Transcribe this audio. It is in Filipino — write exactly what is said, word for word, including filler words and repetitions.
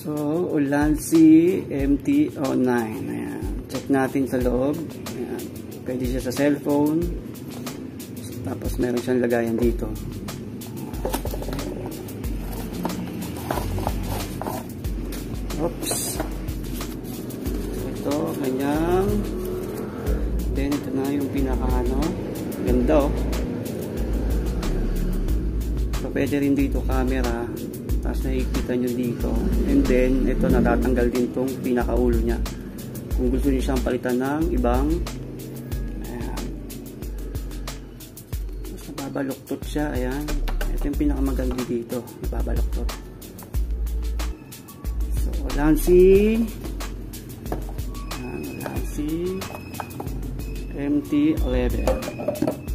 So, Ulanzi M T zero nine. Ayan. Check natin sa loob. Ayan. Pwede siya sa cellphone. Tapos meron siyang lagayan dito. Oops. Ito, ganyan. Then, ito na yung pinaka ano. Ganda oh. So, pwede rin dito camera. Tapos nakikita nyo dito. And then, ito natatanggal din tong pinakaulo niya. Kung gusto nyo siyang palitan ng ibang ayan. Tapos nababaluktot siya. Ayan. Ito yung pinakamaganda dito. Nababaluktot. So, Ulanzi. Ayan, Ulanzi M T eleven.